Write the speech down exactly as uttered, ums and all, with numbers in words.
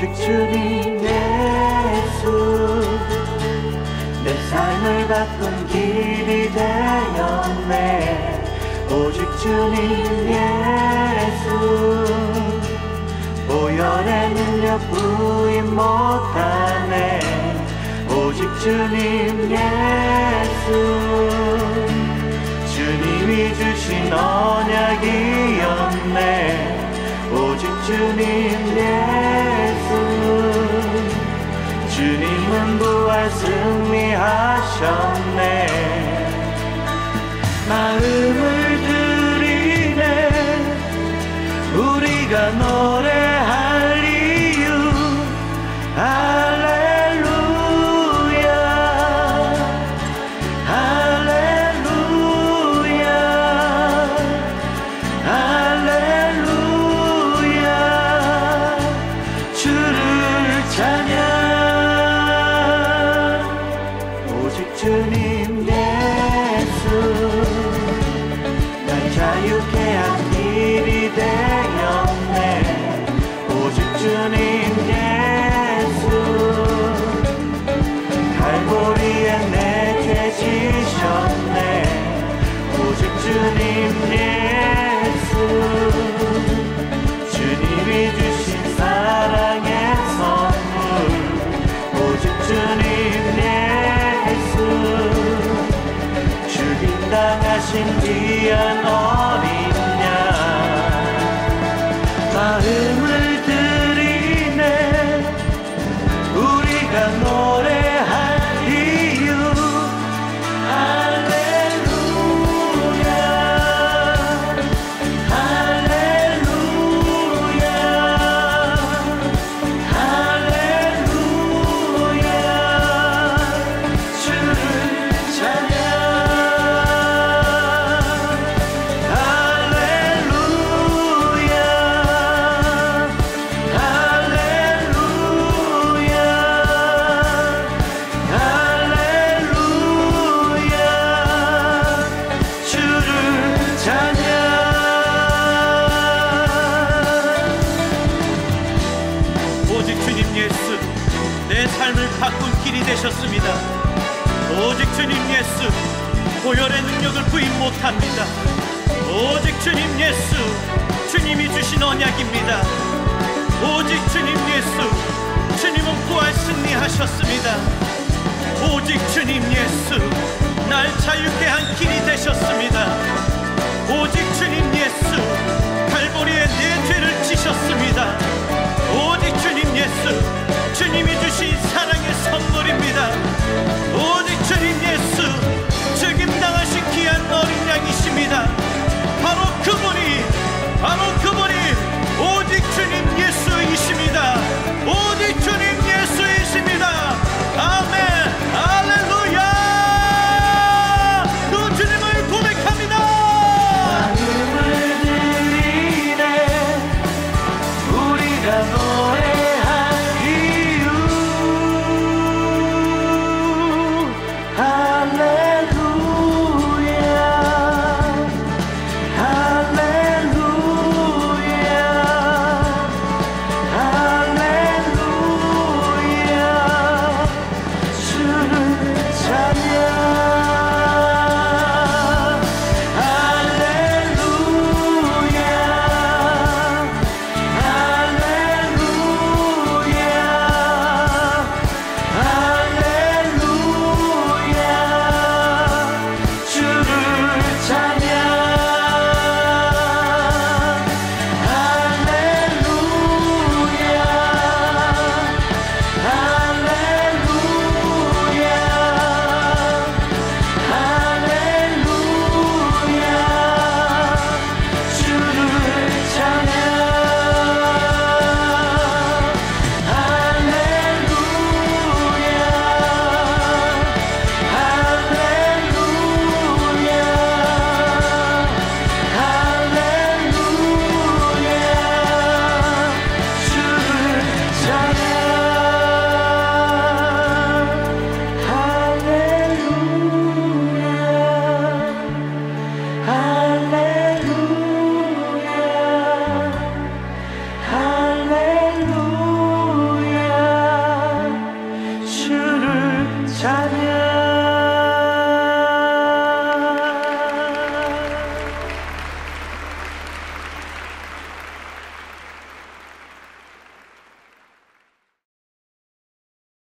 오직 주님 예수 내 삶을 바꾼 길이 되었네. 오직 주님 예수 보혈의 능력 부인 못하네. 오직 주님 예수 주님이 주신 언약이었네. 오직 주님 예수 주님은 부활 승리하셨네. 마음을 드리네. 우리가 노래할 이유 할렐루야 할렐루야 할렐루야 주를 찬양. 오직 주님 예수 날 자유케 한 길이 되었네. 오직 주님 예수 갈보리에 내 죄 지셨네. 오직 주님 예수 주님이 주신 사랑의 선물. 오직 주님 예수 죽임당하신 귀한 어린 양. 마음을 드리네. 우리가 노래할 이유 할렐루야 할렐루야 할렐루야 주를 찬양. 할렐루야 할렐루야 할렐루야 주를 찬양. 오직 주님 예수 내 삶을 바꾼 길이 되셨습니다. 오직 주님 예수 보혈의 능력을 부인 못합니다. 오직 주님 예수 주님이 주신 언약입니다. 오직 주님 예수 주님은 부활 승리하셨습니다. 오직 주님 예수